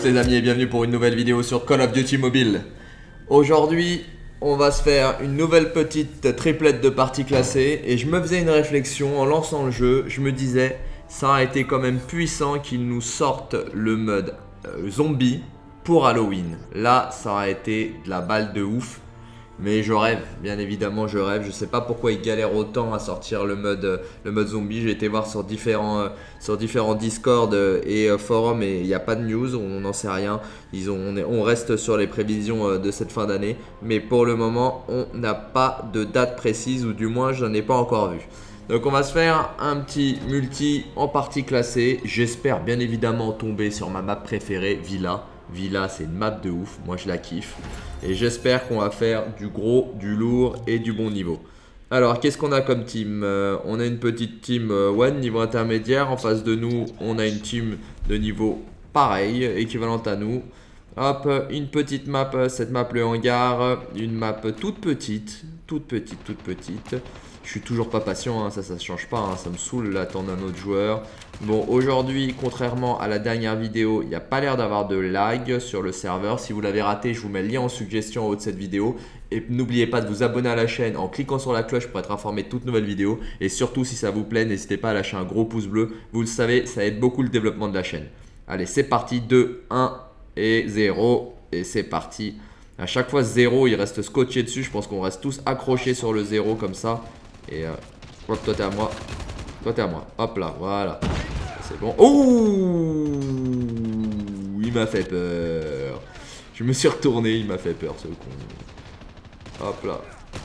les amis et bienvenue pour une nouvelle vidéo sur Call of Duty Mobile. Aujourd'hui, on va se faire une nouvelle petite triplette de parties classées et je me faisais une réflexion en lançant le jeu. Je me disais, ça a été quand même puissant qu'ils nous sortent le mode zombie pour Halloween. Là, ça a été de la balle de ouf. Mais je rêve, bien évidemment je rêve. Je sais pas pourquoi ils galèrent autant à sortir le mode zombie. J'ai été voir sur différents Discord et forums et il n'y a pas de news, on n'en sait rien. On reste sur les prévisions de cette fin d'année. Mais pour le moment, on n'a pas de date précise ou du moins je n'en ai pas encore vu. Donc on va se faire un petit multi en partie classée. J'espère bien évidemment tomber sur ma map préférée, Villa. Villa, c'est une map de ouf, moi je la kiffe. Et j'espère qu'on va faire du gros, du lourd et du bon niveau. Alors, qu'est-ce qu'on a comme team? On a une petite team one, niveau intermédiaire. En face de nous, on a une team de niveau pareil, équivalente à nous. Hop, une petite map, cette map le hangar. Une map toute petite. Je suis toujours pas patient, hein, ça change pas, hein, ça me saoule d'attendre un autre joueur. Bon, aujourd'hui, contrairement à la dernière vidéo, il n'y a pas l'air d'avoir de lag sur le serveur. Si vous l'avez raté, je vous mets le lien en suggestion en haut de cette vidéo. Et n'oubliez pas de vous abonner à la chaîne en cliquant sur la cloche pour être informé de toutes nouvelles vidéos. Et surtout, si ça vous plaît, n'hésitez pas à lâcher un gros pouce bleu. Vous le savez, ça aide beaucoup le développement de la chaîne. Allez, c'est parti, 2, 1 et 0. Et c'est parti. À chaque fois, 0, il reste scotché dessus. Je pense qu'on reste tous accrochés sur le 0 comme ça. Et hop, toi t'es à moi. Toi t'es à moi. Hop là, voilà. C'est bon. Ouh, il m'a fait peur. Je me suis retourné, il m'a fait peur ce con. Hop là.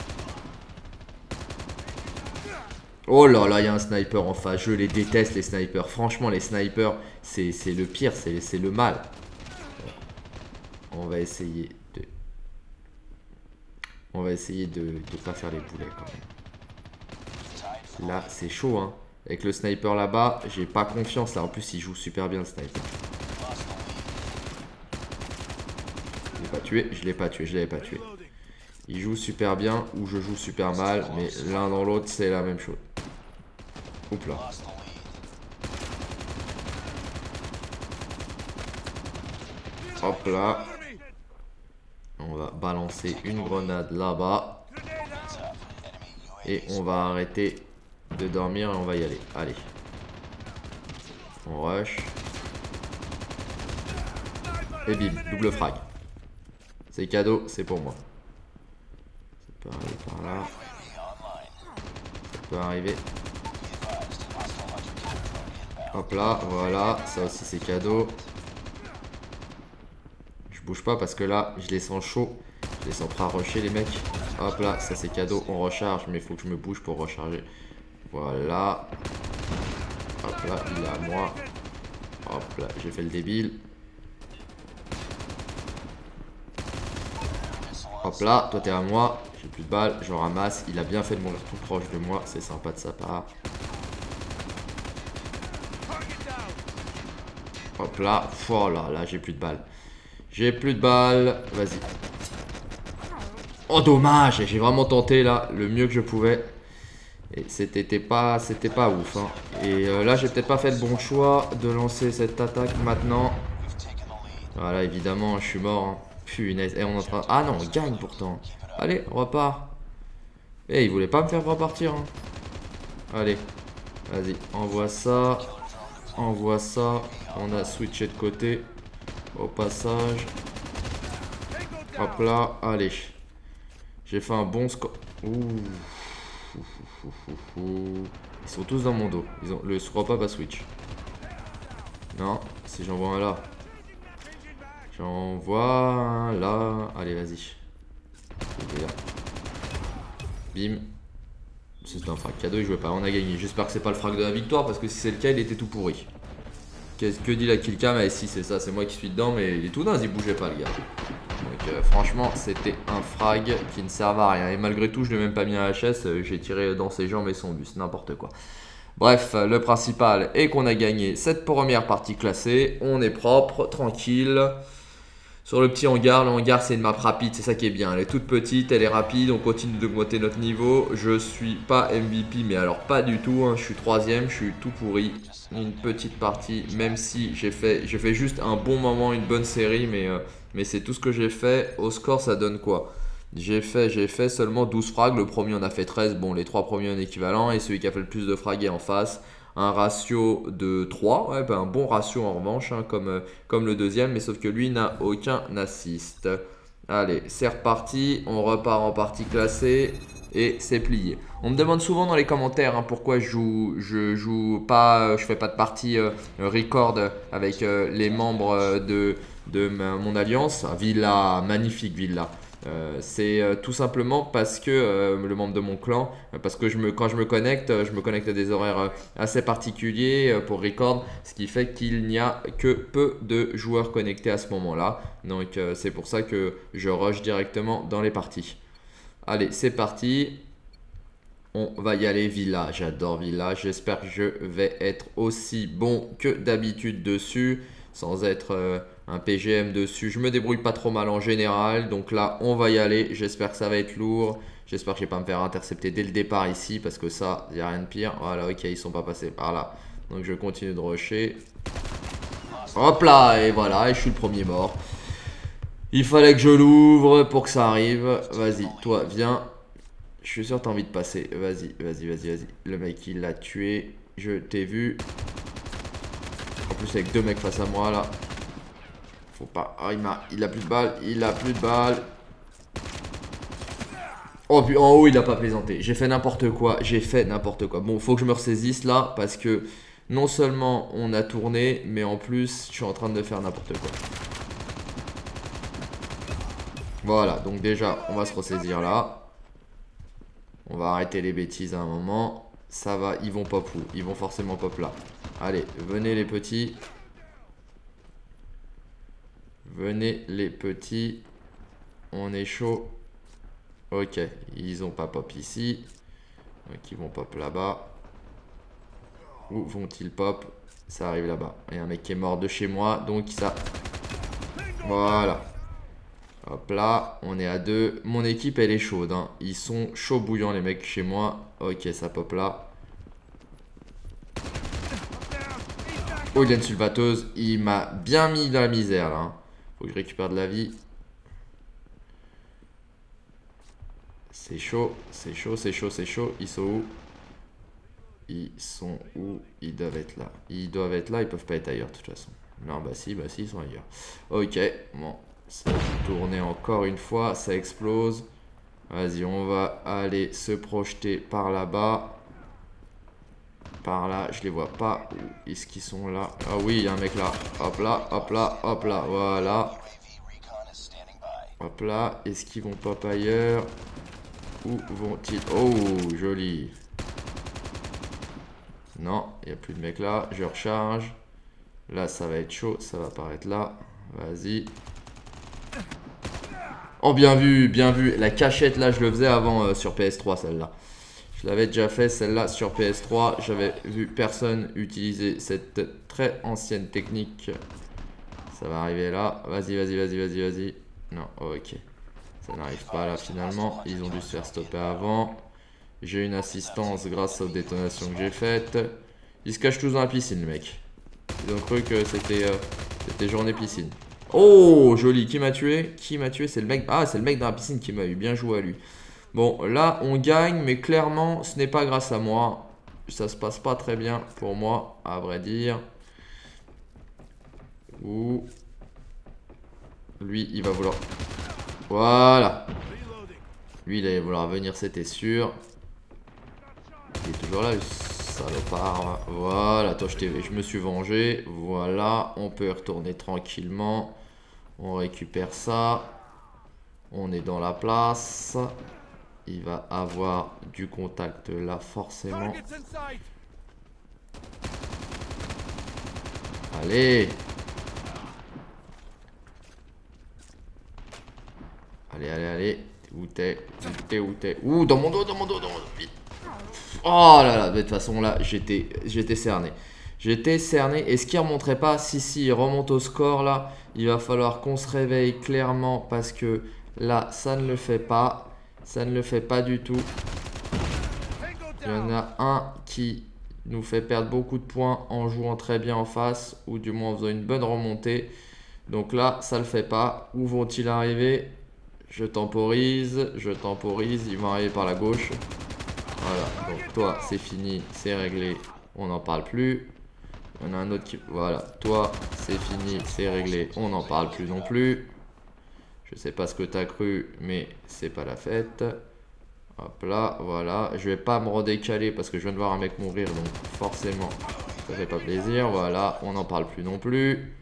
Oh là là, il y a un sniper en face. Je les déteste les snipers. Franchement, les snipers, c'est le pire, c'est le mal. On va essayer de pas faire les boulets quand même. Là, c'est chaud, hein. Avec le sniper là-bas, j'ai pas confiance là. En plus, il joue super bien le sniper. Je l'ai pas tué, je l'avais pas tué. Il joue super bien ou je joue super mal, mais l'un dans l'autre, c'est la même chose. Oups là. Hop là. On va balancer une grenade là-bas. Et on va arrêter de dormir et on va y aller. Allez. On rush. Et bim, double frag. C'est cadeau, c'est pour moi. Ça peut arriver par là. Ça peut arriver. Hop là, voilà. Ça aussi c'est cadeau. Je bouge pas parce que là, je les sens chauds. Je les sens prêts à rusher les mecs. Hop là, ça c'est cadeau. On recharge, mais il faut que je me bouge pour recharger. Voilà. Hop là, il est à moi. Hop là, j'ai fait le débile. Hop là, toi t'es à moi. J'ai plus de balles, je ramasse. Il a bien fait de mourir tout proche de moi. C'est sympa de sa part. Hop là. Oh là là, j'ai plus de balles. J'ai plus de balles. Vas-y. Oh dommage, j'ai vraiment tenté là le mieux que je pouvais. Et c'était pas ouf, hein. Et là j'ai peut-être pas fait le bon choix de lancer cette attaque maintenant. Voilà, évidemment je suis mort, hein. Punaise. Et on est en train... Ah non, on gagne pourtant. Allez, on repart. Eh, il voulait pas me faire repartir, hein. Allez, vas-y, envoie ça. Envoie ça. On a switché de côté. Au passage. Hop là, allez. J'ai fait un bon score. Ouh. Ils sont tous dans mon dos. Le scroll pas switch. Non, si j'envoie un là. J'envoie un là. Allez, vas-y. Bim. C'est un frag cadeau, il jouait pas. On a gagné. J'espère que c'est pas le frag de la victoire parce que si c'est le cas, il était tout pourri. Qu'est-ce que dit la killcam? Eh si, c'est ça, c'est moi qui suis dedans, mais il est tout naze, il bougeait pas le gars. Donc franchement c'était un frag qui ne servait à rien. Et malgré tout je n'ai même pas mis un HS. J'ai tiré dans ses jambes et son bus. N'importe quoi. Bref, le principal est qu'on a gagné cette première partie classée. On est propre, tranquille. sur le petit hangar. Le hangar, c'est une map rapide, c'est ça qui est bien. Elle est toute petite, elle est rapide, on continue d'augmenter notre niveau. Je suis pas MVP, mais alors pas du tout, hein. Je suis 3ème, je suis tout pourri. Une petite partie, même si j'ai fait juste un bon moment, une bonne série, mais c'est tout ce que j'ai fait. Au score, ça donne quoi? J'ai fait seulement 12 frags, le premier en a fait 13, bon les 3 premiers en équivalent, et celui qui a fait le plus de frags est en face. Un ratio de 3, ouais, ben un bon ratio en revanche, hein, comme le deuxième, mais sauf que lui n'a aucun assist. Allez, c'est reparti, on repart en partie classée et c'est plié. On me demande souvent dans les commentaires hein, pourquoi je joue pas, je fais pas de partie record avec les membres de mon alliance. Villa, magnifique Villa. C'est tout simplement parce que le membre de mon clan, parce que quand je me connecte à des horaires assez particuliers pour record, ce qui fait qu'il n'y a que peu de joueurs connectés à ce moment-là. Donc c'est pour ça que je rush directement dans les parties. Allez, c'est parti. On va y aller Villa, j'adore Villa. J'espère que je vais être aussi bon que d'habitude dessus, sans être un PGM dessus. Je me débrouille pas trop mal en général, donc là on va y aller. J'espère que ça va être lourd. J'espère que je vais pas me faire intercepter dès le départ ici, parce que ça, il n'y a rien de pire. Voilà, ok, ils sont pas passés par là. Donc je continue de rusher. Hop là, et voilà, et je suis le premier mort. Il fallait que je l'ouvre pour que ça arrive. Vas-y, toi, viens. Je suis sûr que t'as envie de passer. Vas-y, vas-y, vas-y, vas-y. Le mec, il l'a tué. Je t'ai vu. En plus, avec 2 mecs face à moi, là. Faut pas... Ah, il a plus de balles. Il a plus de balles. Oh, puis en haut, il a pas plaisanté. J'ai fait n'importe quoi. J'ai fait n'importe quoi. Bon, faut que je me ressaisisse, là. Parce que non seulement on a tourné, mais en plus, je suis en train de faire n'importe quoi. Voilà, donc déjà, on va se ressaisir là. On va arrêter les bêtises à un moment. Ça va, ils vont pop où? Ils vont forcément pop là. Allez, venez les petits. Venez les petits. On est chaud. Ok, ils ont pas pop ici. Donc ils vont pop là-bas. Où vont-ils pop? Ça arrive là-bas. Il y a un mec qui est mort de chez moi. Donc ça... Voilà. Hop là, on est à 2. Mon équipe, elle est chaude. Hein. Ils sont chauds bouillants, les mecs, chez moi. Ok, ça pop là. Oh, il y a une sulfateuse. Il m'a bien mis dans la misère, là. Hein. Faut que je récupère de la vie. C'est chaud, c'est chaud, c'est chaud, c'est chaud. Ils sont où? Ils sont où? Ils doivent être là. Ils doivent être là, ils peuvent pas être ailleurs, de toute façon. Non, bah si, ils sont ailleurs. Ok, bon. Ça va tourner encore une fois, ça explose. Vas-y, on va aller se projeter par là-bas. Par là, je les vois pas. Où est-ce qu'ils sont là? Ah oui, il y a un mec là. Hop là, hop là, hop là. Voilà. Hop là. Est-ce qu'ils vont pop ailleurs? Où vont-ils? Oh, joli. Non, il n'y a plus de mecs là. Je recharge. Là, ça va être chaud. Ça va apparaître là. Vas-y. Oh, bien vu, bien vu. La cachette, là, je le faisais avant sur PS3, celle-là. Je l'avais déjà fait, celle-là, sur PS3. J'avais vu personne utiliser cette très ancienne technique. Ça va arriver là. Vas-y, vas-y, vas-y, vas-y, vas-y. Non, ok. Ça n'arrive pas là, finalement. Ils ont dû se faire stopper avant. J'ai une assistance grâce aux détonations que j'ai faites. Ils se cachent tous dans la piscine, le mec. Ils ont cru que c'était journée piscine. Oh, joli. Qui m'a tué? Qui m'a tué? C'est le mec. Ah, c'est le mec dans la piscine qui m'a eu. Bien joué à lui. Bon, là, on gagne, mais clairement, ce n'est pas grâce à moi. Ça se passe pas très bien pour moi, à vrai dire. Ouh. Lui, il va vouloir... Voilà. Lui, il allait vouloir venir, c'était sûr. Il est toujours là, le salopard. Voilà, toi, je me suis vengé. Voilà, on peut retourner tranquillement. On récupère ça. On est dans la place. Il va avoir du contact là, forcément. Allez. Allez, allez, allez. Où t'es? Où t'es? Ouh, dans mon dos, dans mon dos, dans mon dos. Vite. Oh là là, de toute façon là, j'étais cerné. J'étais cerné. Est-ce qu'il remonterait pas? Si, il remonte au score là. Il va falloir qu'on se réveille clairement parce que là, ça ne le fait pas. Ça ne le fait pas du tout. Il y en a un qui nous fait perdre beaucoup de points en jouant très bien en face. Ou du moins en faisant une bonne remontée. Donc là, ça le fait pas. Où vont-ils arriver? Je temporise. Ils vont arriver par la gauche. Voilà, donc toi, c'est fini, c'est réglé. On n'en parle plus. Il y en a un autre qui... Voilà, toi, c'est fini, c'est réglé. On n'en parle plus non plus. Je sais pas ce que t'as cru, mais c'est pas la fête. Hop là, voilà. Je vais pas me redécaler parce que je viens de voir un mec mourir, donc forcément, ça fait pas plaisir. Voilà, on n'en parle plus non plus.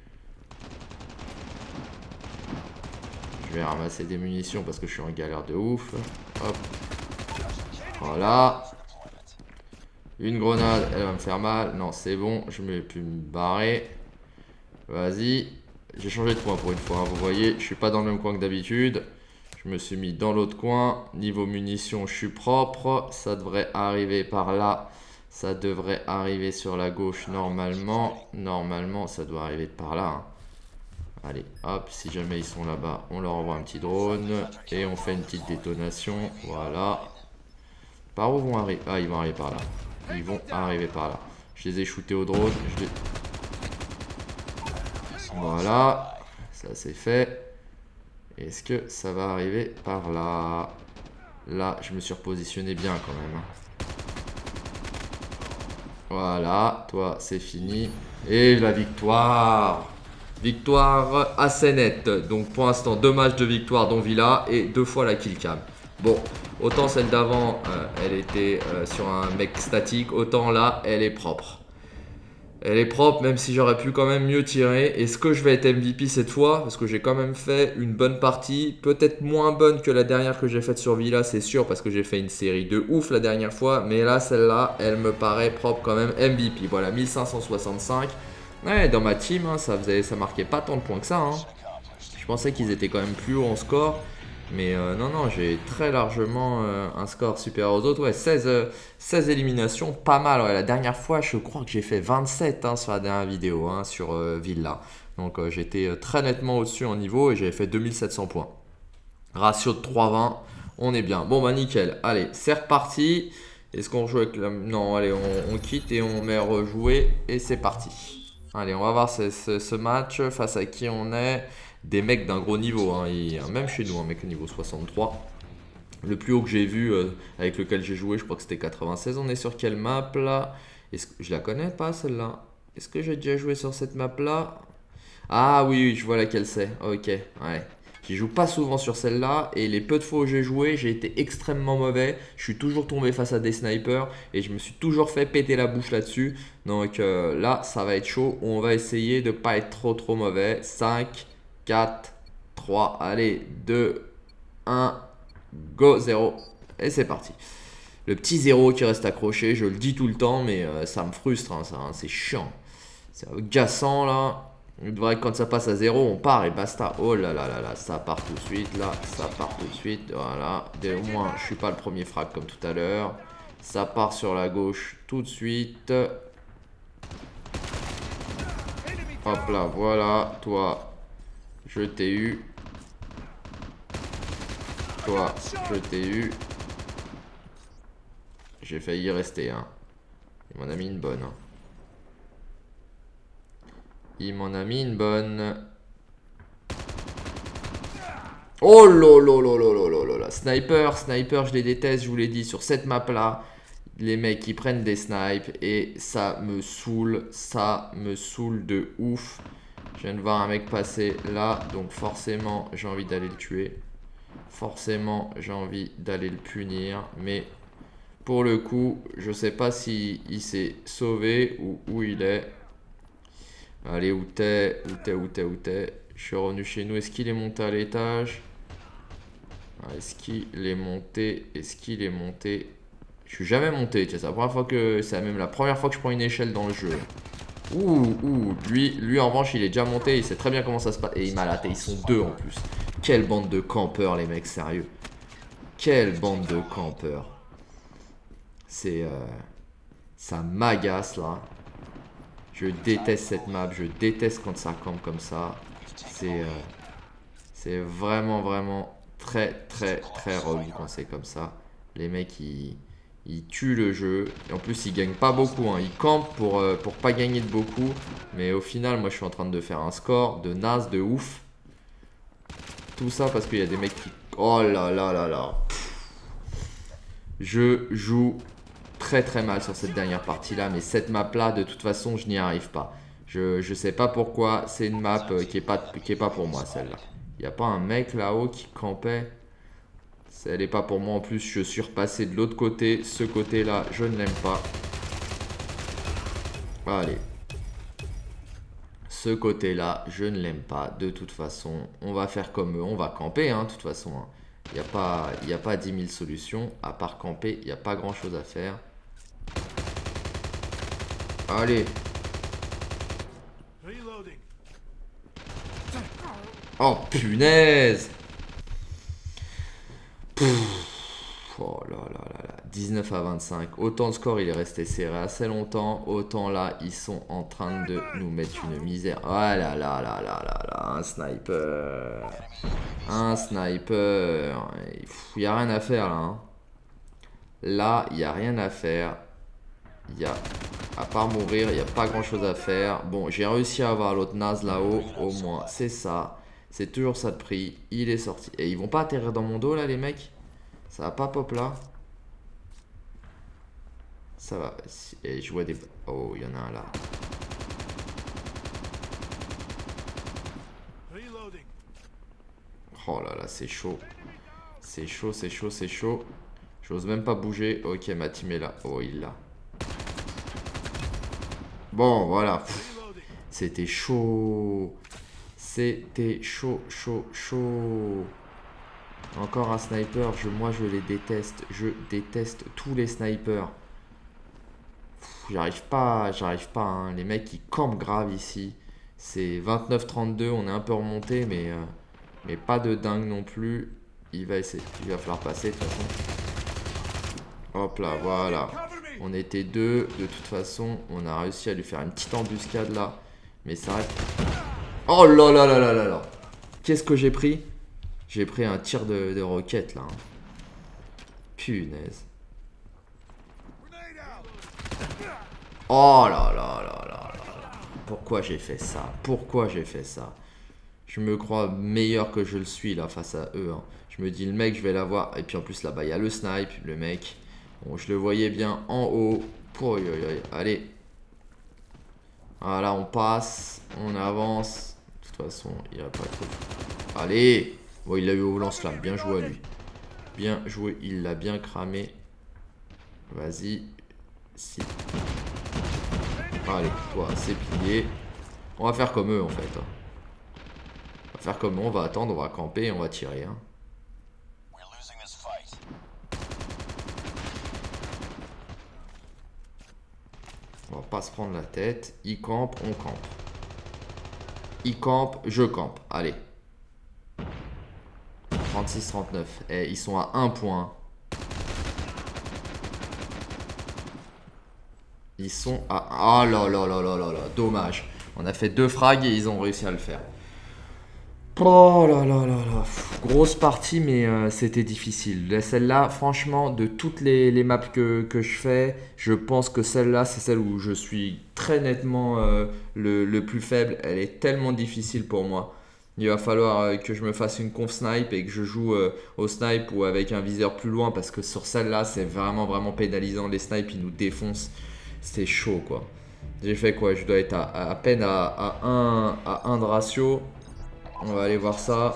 Je vais ramasser des munitions parce que je suis en galère de ouf. Hop. Voilà. Une grenade, elle va me faire mal. Non, c'est bon, je vais plus me barrer. Vas-y. J'ai changé de coin pour une fois, hein. Vous voyez, je suis pas dans le même coin que d'habitude. Je me suis mis dans l'autre coin. Niveau munitions, je suis propre. Ça devrait arriver par là. Ça devrait arriver sur la gauche normalement. Normalement, ça doit arriver par là, hein. Allez, hop, si jamais ils sont là-bas, on leur envoie un petit drone. Et on fait une petite détonation. Voilà. Par où vont arriver? Ah, ils vont arriver par là. Ils vont arriver par là. Je les ai shootés au drone. Voilà. Ça c'est fait. Est-ce que ça va arriver par là? Là, je me suis repositionné bien quand même. Voilà. Toi, c'est fini. Et la victoire. Victoire assez nette. Donc pour l'instant, 2 matchs de victoire dont Villa et 2 fois la killcam. Bon, autant celle d'avant, elle était sur un mec statique, autant là, elle est propre. Elle est propre, même si j'aurais pu quand même mieux tirer. Est-ce que je vais être MVP cette fois? Parce que j'ai quand même fait une bonne partie. Peut-être moins bonne que la dernière que j'ai faite sur Villa, c'est sûr, parce que j'ai fait une série de ouf la dernière fois. Mais là, celle-là, elle me paraît propre quand même. MVP, voilà, 1565. Ouais, dans ma team, hein, ça marquait pas tant de points que ça, hein. Je pensais qu'ils étaient quand même plus hauts en score. Mais non, j'ai très largement un score supérieur aux autres. Ouais, 16 éliminations, pas mal. Ouais, la dernière fois, je crois que j'ai fait 27 hein, sur la dernière vidéo, hein, sur Villa. Donc j'étais très nettement au-dessus en niveau et j'avais fait 2700 points. Ratio de 3,20, on est bien. Bon bah nickel, allez, c'est reparti. Est-ce qu'on joue avec la... Non, allez, on quitte et on met rejouer et c'est parti. Allez, on va voir ce match face à qui on est. Des mecs d'un gros niveau, hein. Même chez nous, un mec niveau 63. Le plus haut que j'ai vu avec lequel j'ai joué, je crois que c'était 96. On est sur quelle map là? Je la connais pas celle-là? Est-ce que j'ai déjà joué sur cette map là? Ah oui, je vois laquelle c'est. Ok, ouais. J'y joue pas souvent sur celle-là et les peu de fois où j'ai joué, j'ai été extrêmement mauvais. Je suis toujours tombé face à des snipers et je me suis toujours fait péter la bouche là-dessus. Donc là, ça va être chaud. On va essayer de pas être trop mauvais. 5, 4, 3, allez, 2, 1, go, 0. Et c'est parti. Le petit 0 qui reste accroché, je le dis tout le temps, mais ça me frustre, hein, ça, hein, c'est chiant. C'est agaçant là. Il devrait que quand ça passe à 0, on part et basta. Oh là là là là, ça part tout de suite là, ça part tout de suite. Voilà, au moins je suis pas le premier frag comme tout à l'heure. Ça part sur la gauche tout de suite. Hop là, voilà, toi, je t'ai eu. Toi, je t'ai eu. J'ai failli y rester, hein. Il m'en a mis une bonne, hein. Il m'en a mis une bonne. Oh là. Sniper, je les déteste, je vous l'ai dit, sur cette map là. Les mecs qui prennent des snipes et ça me saoule de ouf. Je viens de voir un mec passer là, donc forcément j'ai envie d'aller le tuer. Forcément j'ai envie d'aller le punir, mais pour le coup, je sais pas si il s'est sauvé ou où il est. Allez, où t'es? Je suis revenu chez nous. Est-ce qu'il est monté à l'étage? Est-ce qu'il est monté? Je suis jamais monté. C'est la première fois que... C'est même la première fois que je prends une échelle dans le jeu. Lui en revanche, il est déjà monté. Il sait très bien comment ça se passe. Et il m'a laté. Ils sont 2 en plus. Quelle bande de campeurs, les mecs, sérieux. Quelle bande de campeurs. C'est... Ça m'agace, là. Je déteste cette map, je déteste quand ça campe comme ça. C'est vraiment, vraiment très, très, très relou quand c'est comme ça. Les mecs, ils tuent le jeu. Et en plus, ils gagnent pas beaucoup. Hein. Ils campent pour pas gagner de beaucoup. Mais au final, moi, je suis en train de faire un score de naze, de ouf. Tout ça parce qu'il y a des mecs qui... Oh là là là là. Je joue très très mal sur cette dernière partie là. Mais cette map là, de toute façon, je n'y arrive pas. Je sais pas pourquoi. C'est une map qui est pas pour moi, celle-là. Il n'y a pas un mec là-haut qui campait. Elle n'est pas pour moi. En plus, je suis repassé de l'autre côté. Ce côté-là, je ne l'aime pas. Allez. Ce côté-là, je ne l'aime pas. De toute façon, on va faire comme eux. On va camper, hein, de toute façon. Hein. Il n'y a pas 10 000 solutions. À part camper, il n'y a pas grand-chose à faire. Allez. Oh, punaise. Oh là là là là. 19 à 25. Autant le score, il est resté serré assez longtemps. Autant là, ils sont en train de nous mettre une misère. Oh là là là là là là. Un sniper. Un sniper. Il n'y a rien à faire là. Hein. Là, il n'y a rien à faire. À part mourir, il n'y a pas grand chose à faire. Bon, j'ai réussi à avoir l'autre naze là-haut. Au moins, c'est ça. C'est toujours ça de prix. Il est sorti. Et ils vont pas atterrir dans mon dos là, les mecs? Ça va pas pop là? Ça va. Et je vois des... Oh, il y en a un là. Oh là là, c'est chaud. C'est chaud, c'est chaud, c'est chaud. J'ose même pas bouger. Ok, ma team est là. Oh, il l'a. Bon, voilà. C'était chaud. C'était chaud, chaud, chaud. Encore un sniper. Moi, je les déteste. Je déteste tous les snipers. J'arrive pas. Hein. Les mecs, ils campent grave ici. C'est 29-32. On est un peu remonté, mais pas de dingue non plus. Il va falloir passer de toute façon. Hop là, voilà. On était deux. De toute façon, on a réussi à lui faire une petite embuscade là. Mais ça reste... Oh là là là là là là. Qu'est-ce que j'ai pris? J'ai pris un tir de roquette là. Hein. Punaise. Oh là là là là là. Pourquoi j'ai fait ça? Pourquoi j'ai fait ça? Je me crois meilleur que je le suis là face à eux. Hein. Je me dis le mec je vais l'avoir. Et puis en plus là-bas il y a le snipe. Le mec. Bon je le voyais bien en haut. Allez. Voilà on passe. On avance. De toute façon il n'y a pas trop. Allez. Bon il l'a eu au lance-flamme. Bien joué à lui. Bien joué. Il l'a bien cramé. Vas-y. Si. Allez toi c'est plié. On va faire comme eux en fait. Hein. On va faire comme eux. On va attendre. On va camper et on va tirer. Hein. On va pas se prendre la tête. Il campe, on campe. Il campe, je campe. Allez. 36-39. Eh, ils sont à 1 point. Ils sont à... Oh là là là là là là. Dommage. On a fait 2 frags et ils ont réussi à le faire. Oh là là là là. Grosse partie, mais c'était difficile. Celle-là, franchement, de toutes les maps que je fais, je pense que celle-là, c'est celle où je suis très nettement le plus faible. Elle est tellement difficile pour moi. Il va falloir que je me fasse une conf snipe et que je joue au snipe ou avec un viseur plus loin parce que sur celle-là, c'est vraiment, vraiment pénalisant. Les snipes, ils nous défoncent. C'est chaud, quoi. J'ai fait quoi? Je dois être à peine à 1 de ratio. On va aller voir ça.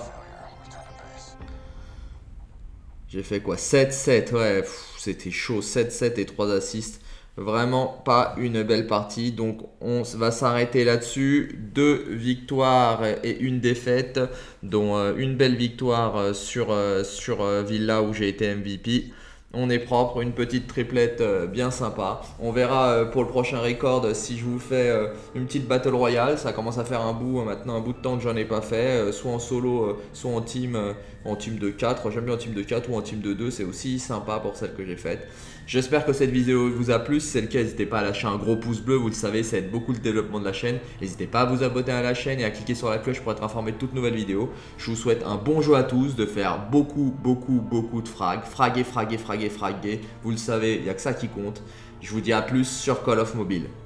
J'ai fait quoi? 7-7, ouais, c'était chaud. 7-7 et 3 assists. Vraiment pas une belle partie. Donc on va s'arrêter là-dessus. 2 victoires et 1 défaite. Dont une belle victoire sur Villa où j'ai été MVP. On est propre, une petite triplette bien sympa. On verra pour le prochain record si je vous fais une petite battle royale. Ça commence à faire un bout de temps que j'en ai pas fait. Soit en solo, soit en team de 4. J'aime bien en team de 4 ou en team de 2. C'est aussi sympa pour celle que j'ai faite. J'espère que cette vidéo vous a plu. Si c'est le cas, n'hésitez pas à lâcher un gros pouce bleu. Vous le savez, ça aide beaucoup le développement de la chaîne. N'hésitez pas à vous abonner à la chaîne et à cliquer sur la cloche pour être informé de toutes nouvelles vidéos. Je vous souhaite un bon jeu à tous, de faire beaucoup de frags. Fraguer. Vous le savez, il n'y a que ça qui compte. Je vous dis à plus sur Call of Mobile.